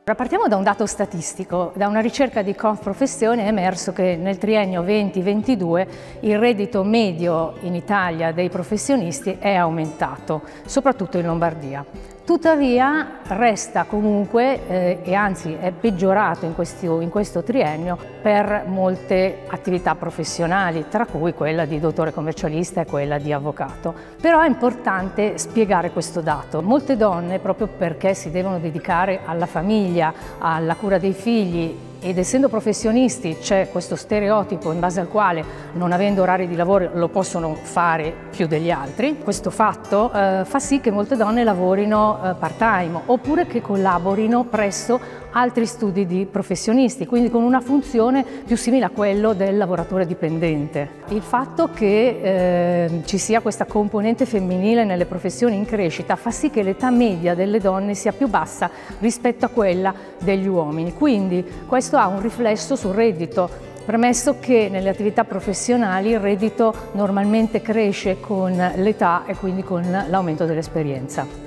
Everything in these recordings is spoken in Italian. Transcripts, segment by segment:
Partiamo da un dato statistico. Da una ricerca di Confprofessione è emerso che nel triennio 2022 il reddito medio in Italia dei professionisti è aumentato, soprattutto in Lombardia. Tuttavia resta comunque, e anzi è peggiorato in questo triennio per molte attività professionali, tra cui quella di dottore commercialista e quella di avvocato. Però è importante spiegare questo dato. Molte donne, proprio perché si devono dedicare alla famiglia, alla cura dei figli, ed essendo professionisti c'è questo stereotipo in base al quale, non avendo orari di lavoro, lo possono fare più degli altri. Questo fatto fa sì che molte donne lavorino part-time oppure che collaborino presso altri studi di professionisti, quindi con una funzione più simile a quello del lavoratore dipendente. Il fatto che ci sia questa componente femminile nelle professioni in crescita fa sì che l'età media delle donne sia più bassa rispetto a quella degli uomini, quindi questo ha un riflesso sul reddito, premesso che nelle attività professionali il reddito normalmente cresce con l'età e quindi con l'aumento dell'esperienza.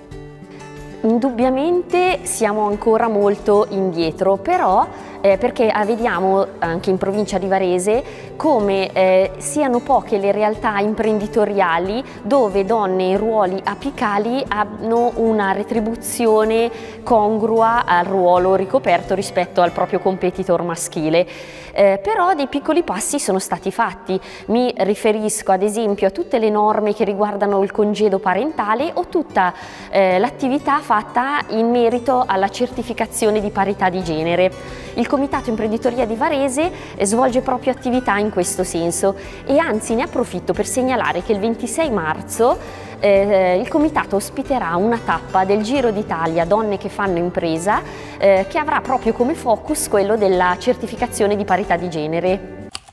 Indubbiamente siamo ancora molto indietro, però perché vediamo anche in provincia di Varese come siano poche le realtà imprenditoriali dove donne in ruoli apicali hanno una retribuzione congrua al ruolo ricoperto rispetto al proprio competitor maschile. Però dei piccoli passi sono stati fatti. Mi riferisco ad esempio a tutte le norme che riguardano il congedo parentale o tutta l'attività fatta in merito alla certificazione di parità di genere. Il Comitato Imprenditoria di Varese svolge proprio attività in questo senso e anzi ne approfitto per segnalare che il 26 marzo il Comitato ospiterà una tappa del Giro d'Italia Donne che fanno impresa che avrà proprio come focus quello della certificazione di parità di genere.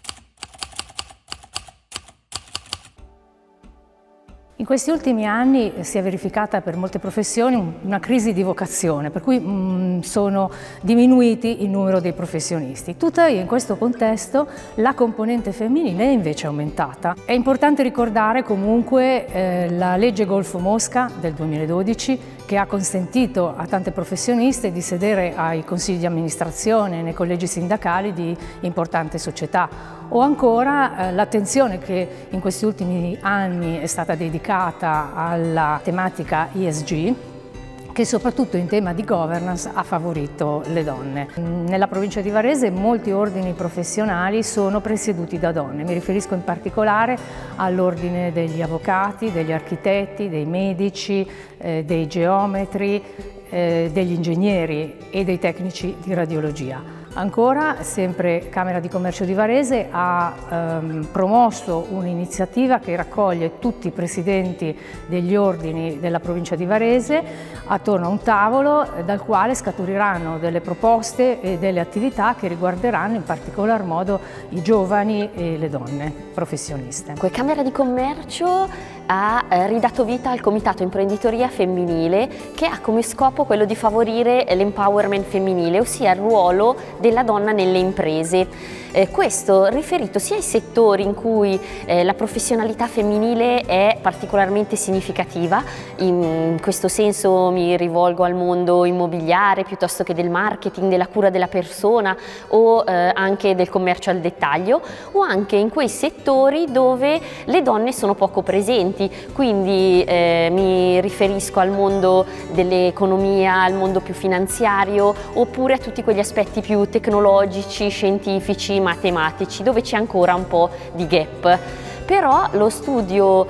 In questi ultimi anni si è verificata per molte professioni una crisi di vocazione, per cui sono diminuiti il numero dei professionisti. Tuttavia in questo contesto la componente femminile è invece aumentata. È importante ricordare comunque la legge Golfo-Mosca del 2012 che ha consentito a tante professioniste di sedere ai consigli di amministrazione e nei collegi sindacali di importanti società. O ancora l'attenzione che in questi ultimi anni è stata dedicata alla tematica ESG, che soprattutto in tema di governance ha favorito le donne. Nella provincia di Varese molti ordini professionali sono presieduti da donne, mi riferisco in particolare all'ordine degli avvocati, degli architetti, dei medici, dei geometri, degli ingegneri e dei tecnici di radiologia. Ancora, sempre Camera di Commercio di Varese ha promosso un'iniziativa che raccoglie tutti i presidenti degli ordini della provincia di Varese attorno a un tavolo dal quale scaturiranno delle proposte e delle attività che riguarderanno in particolar modo i giovani e le donne professioniste. Camera di Commercio ha ridato vita al Comitato Imprenditoria Femminile che ha come scopo quello di favorire l'empowerment femminile, ossia il ruolo della donna nelle imprese. Questo riferito sia ai settori in cui la professionalità femminile è particolarmente significativa, in questo senso mi rivolgo al mondo immobiliare piuttosto che del marketing, della cura della persona o anche del commercio al dettaglio, o anche in quei settori dove le donne sono poco presenti, quindi mi riferisco al mondo dell'economia, al mondo più finanziario oppure a tutti quegli aspetti più tecnologici, scientifici, matematici, dove c'è ancora un po' di gap. Però lo studio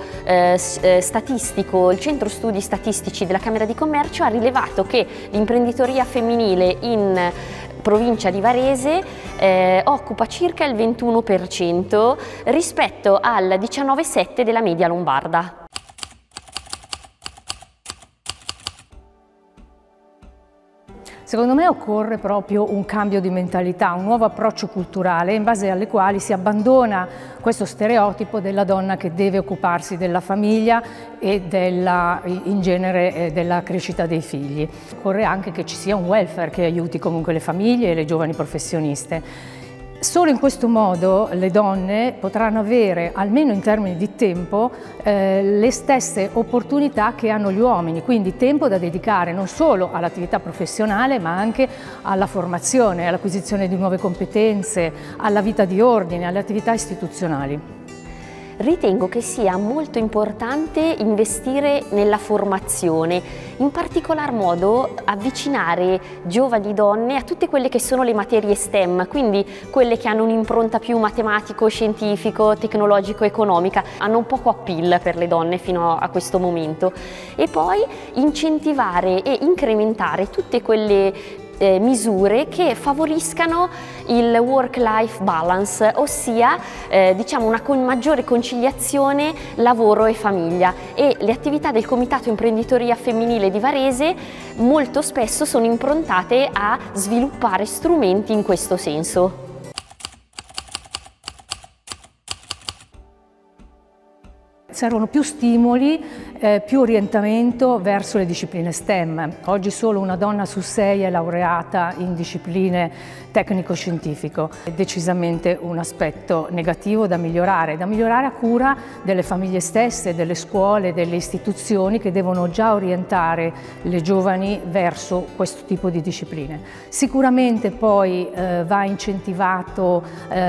statistico, il centro studi statistici della Camera di Commercio ha rilevato che l'imprenditoria femminile in provincia di Varese occupa circa il 21% rispetto al 19,7% della media lombarda. Secondo me occorre proprio un cambio di mentalità, un nuovo approccio culturale in base alle quali si abbandona questo stereotipo della donna che deve occuparsi della famiglia e in genere della crescita dei figli. Occorre anche che ci sia un welfare che aiuti comunque le famiglie e le giovani professioniste. Solo in questo modo le donne potranno avere, almeno in termini di tempo, le stesse opportunità che hanno gli uomini, quindi tempo da dedicare non solo all'attività professionale ma anche alla formazione, all'acquisizione di nuove competenze, alla vita di ordine, alle attività istituzionali. Ritengo che sia molto importante investire nella formazione, in particolar modo avvicinare giovani donne a tutte quelle che sono le materie STEM, quindi quelle che hanno un'impronta più matematico, scientifico, tecnologico, economica, hanno un poco appeal per le donne fino a questo momento, e poi incentivare e incrementare tutte quelle misure che favoriscano il work-life balance, ossia diciamo una maggiore conciliazione lavoro e famiglia, e le attività del Comitato Imprenditoria Femminile di Varese molto spesso sono improntate a sviluppare strumenti in questo senso. Servono più stimoli, più orientamento verso le discipline STEM. Oggi solo una donna su 6 è laureata in discipline tecnico-scientifico. È decisamente un aspetto negativo da migliorare a cura delle famiglie stesse, delle scuole, delle istituzioni che devono già orientare le giovani verso questo tipo di discipline. Sicuramente poi va incentivato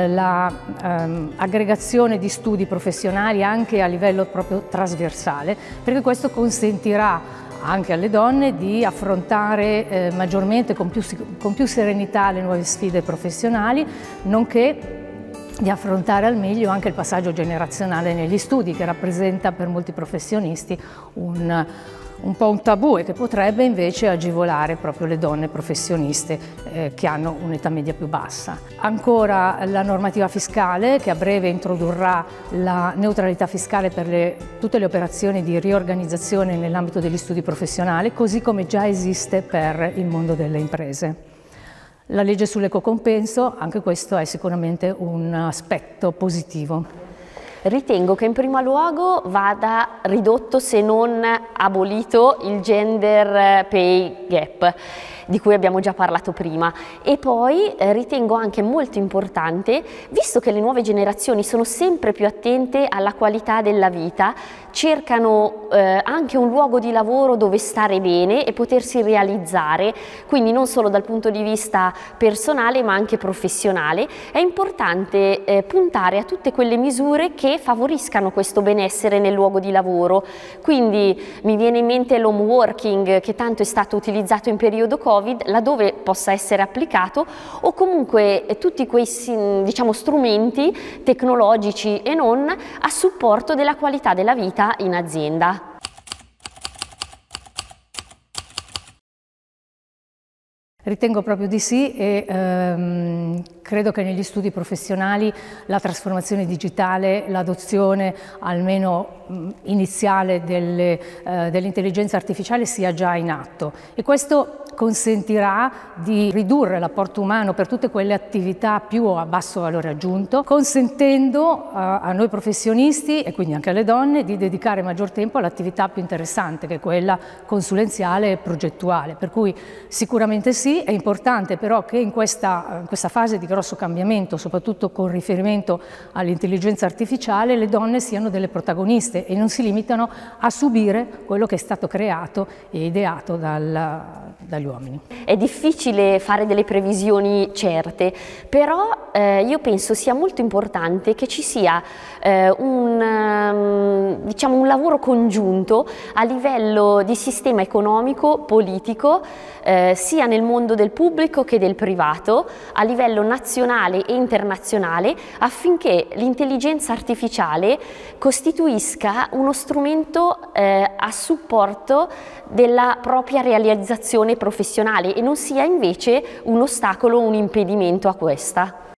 l'aggregazione di studi professionali anche a livello proprio trasversale, perché questo consentirà anche alle donne di affrontare maggiormente con più serenità le nuove sfide professionali, nonché di affrontare al meglio anche il passaggio generazionale negli studi, che rappresenta per molti professionisti un po' un tabù e che potrebbe invece agevolare proprio le donne professioniste che hanno un'età media più bassa. Ancora la normativa fiscale, che a breve introdurrà la neutralità fiscale per tutte le operazioni di riorganizzazione nell'ambito degli studi professionali, così come già esiste per il mondo delle imprese. La legge sull'equo compenso, anche questo è sicuramente un aspetto positivo. Ritengo che in primo luogo vada ridotto, se non abolito, il gender pay gap, di cui abbiamo già parlato prima, e poi ritengo anche molto importante, visto che le nuove generazioni sono sempre più attente alla qualità della vita, cercano anche un luogo di lavoro dove stare bene e potersi realizzare, quindi non solo dal punto di vista personale ma anche professionale, è importante puntare a tutte quelle misure che favoriscano questo benessere nel luogo di lavoro. Quindi mi viene in mente l'home working, che tanto è stato utilizzato in periodo Covid, laddove possa essere applicato, o comunque tutti questi diciamo strumenti tecnologici e non a supporto della qualità della vita in azienda. Ritengo proprio di sì, e credo che negli studi professionali la trasformazione digitale, l'adozione almeno iniziale dell'intelligenza artificiale sia già in atto, e questo consentirà di ridurre l'apporto umano per tutte quelle attività più a basso valore aggiunto, consentendo a noi professionisti e quindi anche alle donne di dedicare maggior tempo all'attività più interessante, che è quella consulenziale e progettuale. Per cui sicuramente sì, è importante però che in questa fase di grosso cambiamento, soprattutto con riferimento all'intelligenza artificiale, le donne siano delle protagoniste e non si limitano a subire quello che è stato creato e ideato dagli uomini. È difficile fare delle previsioni certe, però io penso sia molto importante che ci sia diciamo un lavoro congiunto a livello di sistema economico, politico, sia nel mondo del pubblico che del privato, a livello nazionale e internazionale, affinché l'intelligenza artificiale costituisca uno strumento a supporto della propria realizzazione professionale e non sia invece un ostacolo o un impedimento a questa.